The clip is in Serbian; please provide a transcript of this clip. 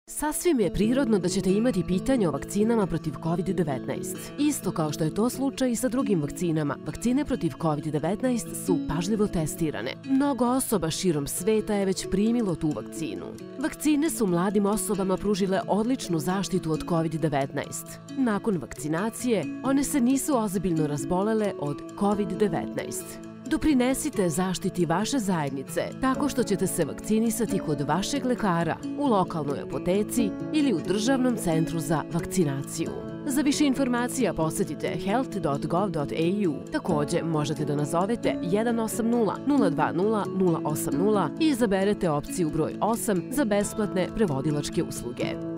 Sasvim je prirodno da ćete imati pitanje o vakcinama protiv COVID-19. Isto kao što je to slučaj i sa drugim vakcinama, vakcine protiv COVID-19 su pažljivo testirane. Mnogo osoba širom sveta je već primilo tu vakcinu. Vakcine su mladim osobama pružile odličnu zaštitu od COVID-19. Nakon vakcinacije, one se nisu ozbiljno razbolele od COVID-19. Doprinesite zaštiti vaše zajednice tako što ćete se vakcinisati kod vašeg lekara, u lokalnoj apoteci ili u državnom centru za vakcinaciju. Za više informacija posetite health.gov.au. Također možete da nazovete 180 020 080 i izaberete opciju broj 8 za besplatne prevodilačke usluge.